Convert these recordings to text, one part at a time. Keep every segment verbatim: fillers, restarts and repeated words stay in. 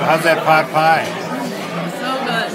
how's that pot pie? So good.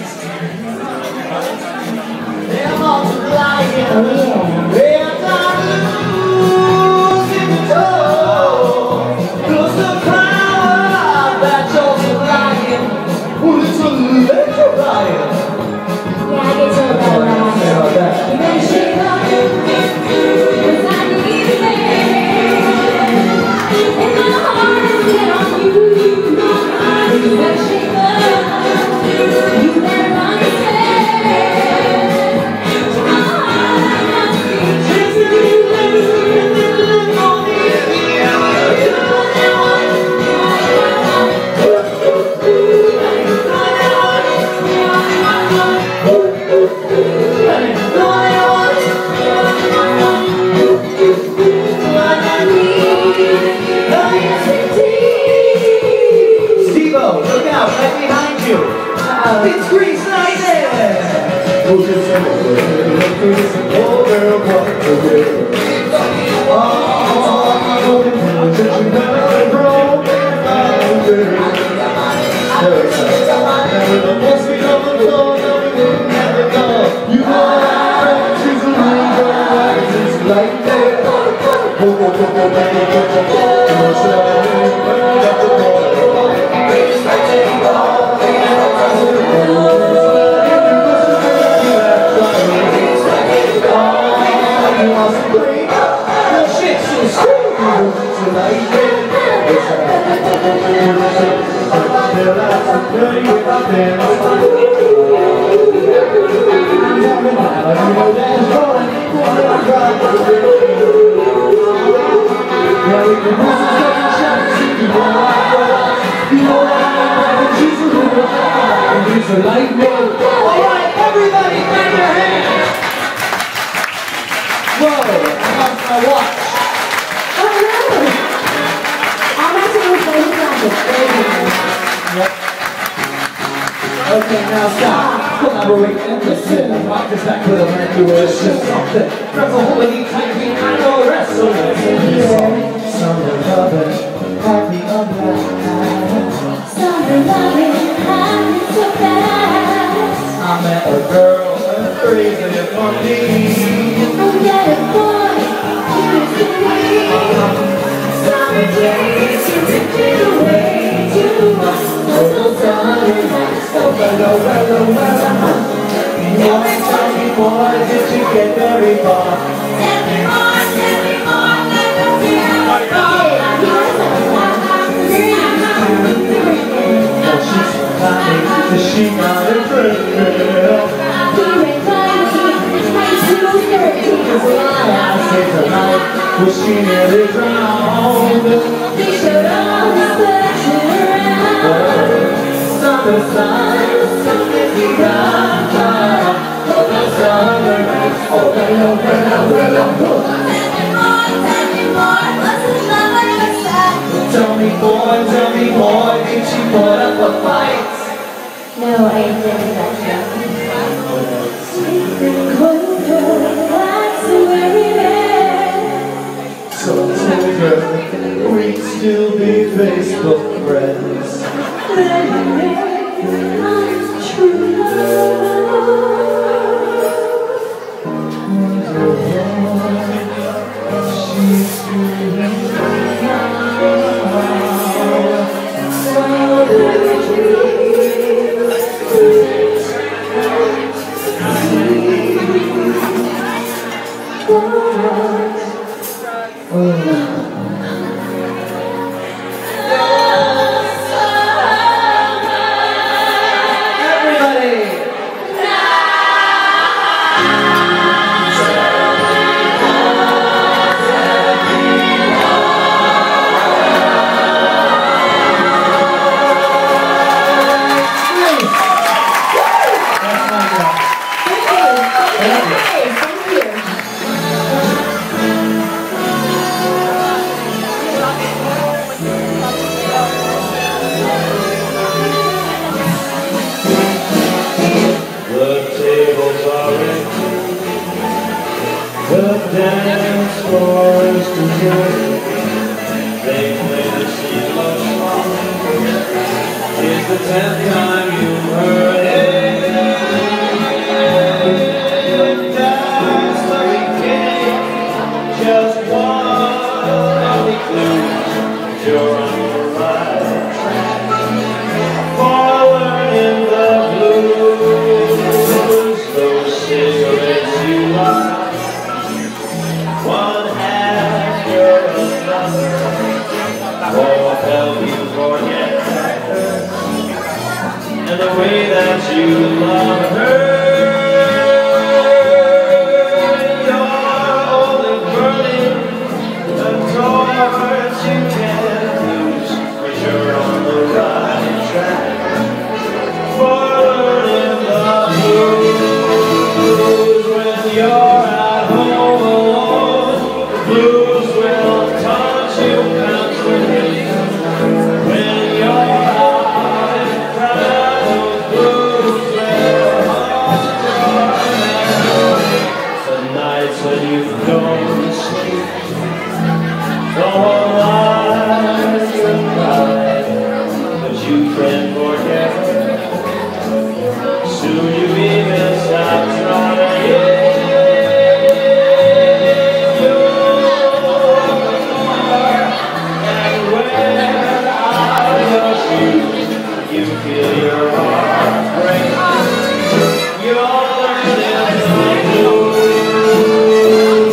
It's Grease Night there! Oh, girl, what the real? Oh, you never broken my girl. Never the most we on the floor, no, we wouldn't have it all. You know that she's a real girl, like this like that. Oh, oh, oh, oh, baby, oh, oh, oh, alright, everybody, clap your hands! Whoa, how's my watch? Oh no! I'm actually playing Yep. Okay, now stop. Collaborate and listen. Rock this back with a manipulation. Something. Grab a hold of me tightly. I know the rest. So listen to this song. Summer loving, happy on that night. Summer loving, happy so fast. I met a girl, and crazy for me. I met a boy, curious to me. Summer days, you took it away too much. No summer nights, Oh, hello, hello, hello. Boy, tell me, boy, did you get very far? tell me more, tell me more, let us hear our thoughts. Oh, she's funny, is she not a girl? Was she nearly drowned? He showed all his pleasure around. Summer sun, something begun. Oh, the summer nights, oh, hello, hello, hello. Tell me more, tell me more, what's the love like that? Tell me, boy, tell me, boy, did she put up a fight? No, I didn't that show. So together, we'd still be Facebook friends. True the tenth time you heard it. That's the beginning, just one of the clues. You're on the right track for learning the blues. Those cigarettes you like, one after another, won't help you forget her and the way that you love her. You're only burning the torch you can't lose, but you're on the right track for learning the blues. When you're at home alone, the blues will touch you constantly. When you're out in crowd, the blues will haunt your memory. The nights when you don't sleep, the whole life you cry, but you can't forget her. Soon you even stop trying. And when out of your shoes, you feel your heart break. You're learning the blues.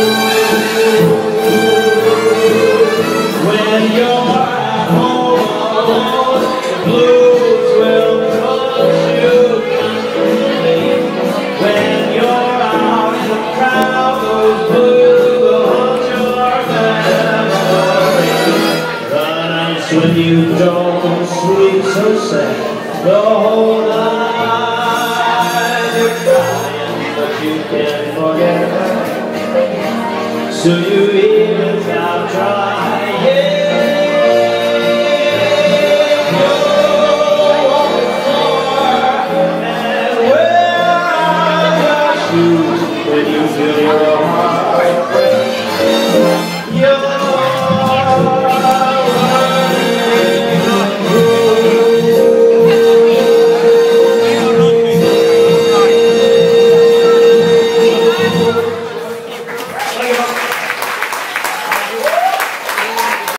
When you're at home alone, the blues will touch you constantly. When you're out in the crowd, those blues will haunt your memory. The nights when you don't sleep so sad, the whole night you're crying, but you can't forget her. So you even stop trying. You're walking far, and where are your shoes when you feel your